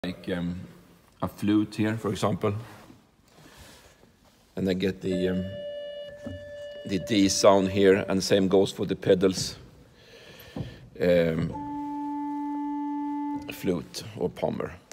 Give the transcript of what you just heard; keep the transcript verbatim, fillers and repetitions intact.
like um, a flute here, for example, and I get the um, the D sound here, and the same goes for the pedals, um, flute or pommer.